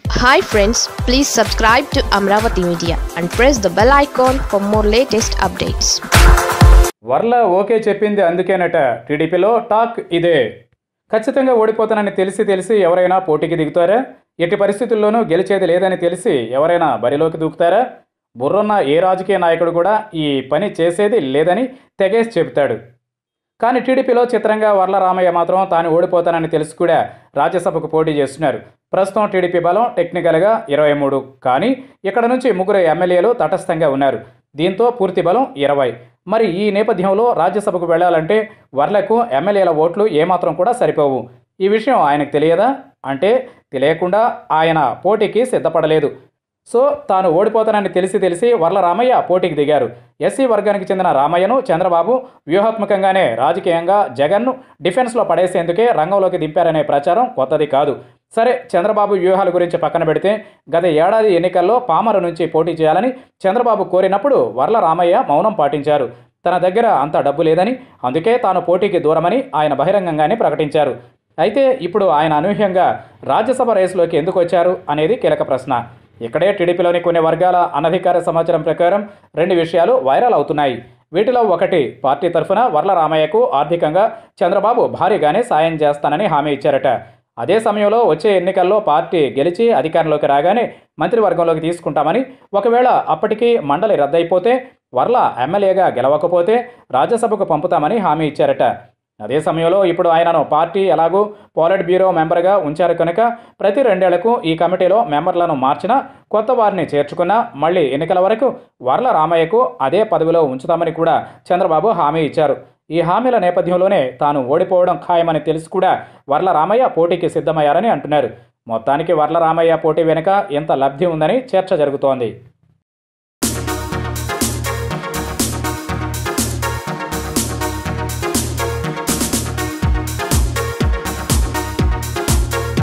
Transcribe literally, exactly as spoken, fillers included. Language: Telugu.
Hi friends, please subscribe to Amravati Media and press the bell icon for more latest updates. Varla okay చెప్పింది అందుకేనట. టీడీపీలో టాక్ ఇదే. ఖచ్చితంగా ఓడిపోతానని తెలిసి తెలిసి ఎవరైనా పోటీకి దిగుతారా? ఎట్టి పరిస్థితుల్లోనూ గెలిచేది లేదని తెలిసి ఎవరైనా బరిలోకి దూకుతారా? బుర్రున్న ఏ రాజకీయ నాయకుడు కూడా ఈ పని చేసేది లేదని తెగేసి చెబుతాడు. కానీ టీడీపీలో చిత్రంగా వర్ల రామయ్య మాత్రం తాను ఓడిపోతానని తెలిసి కూడా రాజ్యసభకు పోటీ చేస్తున్నారు. ప్రస్తుతం టీడీపీ బలం టెక్నికల్గా ఇరవై మూడు, కానీ ఇక్కడ నుంచి ముగ్గురు ఎమ్మెల్యేలు తటస్థంగా ఉన్నారు. దీంతో పూర్తి బలం ఇరవై. మరి ఈ నేపథ్యంలో రాజ్యసభకు వెళ్లాలంటే వర్లకు ఎమ్మెల్యేల ఓట్లు ఏమాత్రం కూడా సరిపోవు. ఈ విషయం ఆయనకు తెలియదా? అంటే తెలియకుండా ఆయన పోటీకి సిద్ధపడలేదు. సో తాను ఓడిపోతానని తెలిసి తెలిసి వర్ల రామయ్య పోటీకి దిగారు. ఎస్సీ వర్గానికి చెందిన రామయ్యను చంద్రబాబు వ్యూహాత్మకంగానే రాజకీయంగా జగన్ను డిఫెన్స్లో పడేసేందుకే రంగంలోకి దింపారనే ప్రచారం కొత్తది కాదు. సరే, చంద్రబాబు వ్యూహాల గురించి పక్కన పెడితే గత ఏడాది ఎన్నికల్లో పామరు నుంచి పోటీ చేయాలని చంద్రబాబు కోరినప్పుడు వర్ల రామయ్య మౌనం పాటించారు. తన దగ్గర అంత డబ్బు లేదని, అందుకే తాను పోటీకి దూరమని ఆయన బహిరంగంగానే ప్రకటించారు. అయితే ఇప్పుడు ఆయన అనూహ్యంగా రాజ్యసభ రేసులోకి ఎందుకు వచ్చారు అనేది కీలక ప్రశ్న. ఇక్కడే టీడీపీలోని కొన్ని వర్గాల అనధికార సమాచారం ప్రకారం రెండు విషయాలు వైరల్ అవుతున్నాయి. వీటిలో ఒకటి, పార్టీ తరఫున వర్ల రామయ్యకు ఆర్థికంగా చంద్రబాబు భారీగానే సాయం చేస్తానని హామీ ఇచ్చారట. అదే సమయంలో వచ్చే ఎన్నికల్లో పార్టీ గెలిచి అధికారంలోకి రాగానే మంత్రివర్గంలోకి తీసుకుంటామని, ఒకవేళ అప్పటికీ మండలి రద్దయిపోతే వర్ల ఎమ్మెల్యేగా గెలవకపోతే రాజ్యసభకు పంపుతామని హామీ ఇచ్చారట. అదే సమయంలో ఇప్పుడు ఆయనను పార్టీ ఎలాగూ పోలిట్ బ్యూరో మెంబర్గా ఉంచారు కనుక ప్రతి రెండేళ్లకు ఈ కమిటీలో మెంబర్లను మార్చినా, కొత్త వారిని చేర్చుకున్నా మళ్ళీ ఎన్నికల వరకు వర్ల రామయ్యకు అదే పదవిలో ఉంచుతామని కూడా చంద్రబాబు హామీ ఇచ్చారు. ఈ హామీల నేపథ్యంలోనే తాను ఓడిపోవడం ఖాయమని తెలిసి కూడా వర్ల రామయ్య పోటీకి సిద్ధమయ్యారని అంటున్నారు. మొత్తానికి వర్ల రామయ్య పోటీ వెనుక ఎంత లబ్ధి ఉందని చర్చ జరుగుతోంది.